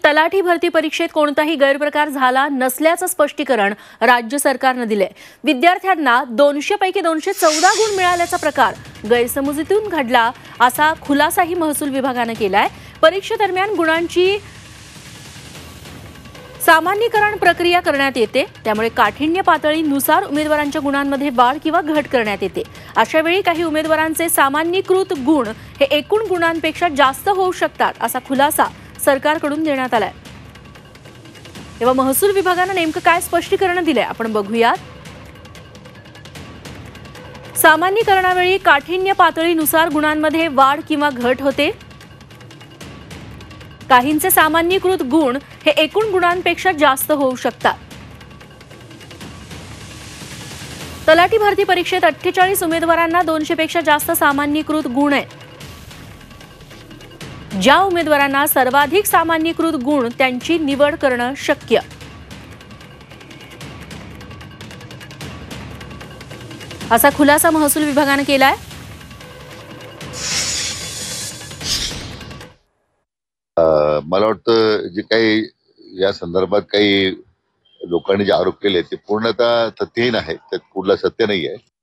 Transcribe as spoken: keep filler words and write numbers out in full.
तलाठी भरती परीक्षेत कोणताही गैरप्रकार झाला नसल्याचं स्पष्टीकरण राज्य सरकारने दिले। विद्यार्थ्यांना दोनशे पैकी दोनशे चौदा गुण मिळाल्याचा प्रकार गैरसमजुतीतून घडला असा खुलासाही महसूल विभागाने केलाय। परीक्षेदरम्यान गुणांची सामान्यीकरण प्रक्रिया करण्यात येते, त्यामुळे काठिण्य पातळीनुसार उमेदवारांच्या गुणांमध्ये वाढ किंवा घट करण्यात येते। अशा वेळी काही उमेदवारांचे सामान्यीकृत गुण हे एकूण गुणांपेक्षा जास्त होऊ शकतात असा खुलासा सरकारकडून देण्यात आलाय। तेव्हा महसूल विभागाने नेमकं काय स्पष्टीकरण दिलंय आपण बघूयात। सामान्यीकरणावेळी काठिण्य पातळीनुसार गुणांमध्ये वाढ किंवा घट होते। काहींचे सामान्यीकृत गुण हे एकूण गुणांपेक्षा जास्त होऊ शकतात। तलाठी भरती परीक्षेत अठ्ठेचाळीस उमेदवारांना दोनशे पेक्षा जास्त सामान्यीकृत गुण आहेत। ज्या उमेदवारांना सर्वाधिक सामान्यीकृत गुण त्यांची निवड करणं शक्य। असा खुलासा महसूल विभागाने केलाय। मला वाटतं जे काही या संदर्भात काही लोकांनी जे आरोप केले ते पूर्णतः तथ्यहीन आहेत, त्यात कुठलं सत्य नाही आहे।